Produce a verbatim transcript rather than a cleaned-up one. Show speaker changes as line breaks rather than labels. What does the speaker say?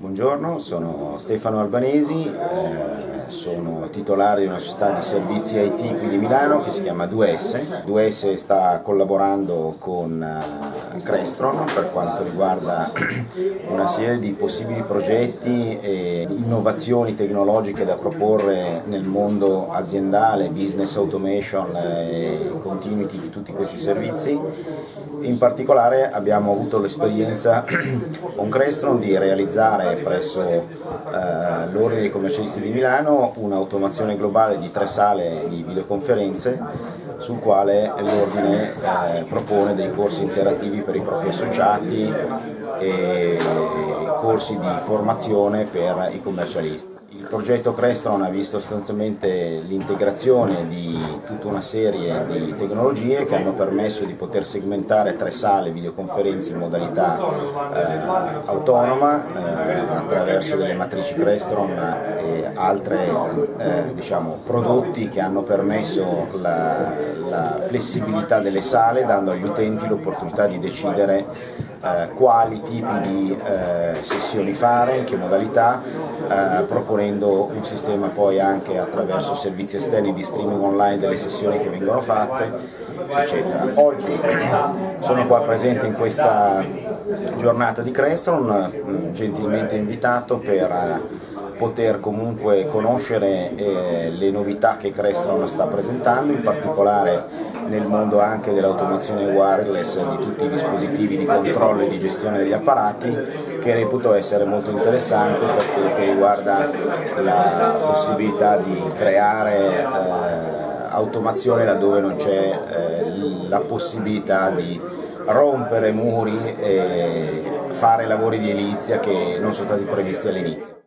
Buongiorno, sono Stefano Albanesi, eh, sono titolare di una società di servizi I T qui di Milano che si chiama due S. due S sta collaborando con eh, Crestron per quanto riguarda una serie di possibili progetti e innovazioni tecnologiche da proporre nel mondo aziendale, business automation e continuity di tutti questi servizi. In particolare abbiamo avuto l'esperienza con Crestron di realizzare presso eh, l'Ordine dei Commercialisti di Milano un'automazione globale di tre sale di videoconferenze sul quale l'Ordine eh, propone dei corsi interattivi per i propri associati e corsi di formazione per i commercialisti. Il progetto Crestron ha visto sostanzialmente l'integrazione di tutta una serie di tecnologie che hanno permesso di poter segmentare tre sale videoconferenze in modalità eh, autonoma eh, attraverso delle matrici Crestron e altri eh, diciamo, prodotti che hanno permesso la, la flessibilità delle sale, dando agli utenti l'opportunità di decidere eh, quali tipi di eh, sessioni fare, in che modalità, eh, proponendo un sistema poi anche attraverso servizi esterni di streaming online delle sessioni che vengono fatte, eccetera. Oggi sono qua presente in questa giornata di Crestron, gentilmente invitato per poter comunque conoscere eh, le novità che Crestron sta presentando, in particolare nel mondo anche dell'automazione wireless di tutti i dispositivi di controllo e di gestione degli apparati, che reputo essere molto interessante per quello che riguarda la possibilità di creare eh, automazione laddove non c'è eh, la possibilità di rompere muri e fare lavori di edilizia che non sono stati previsti all'inizio.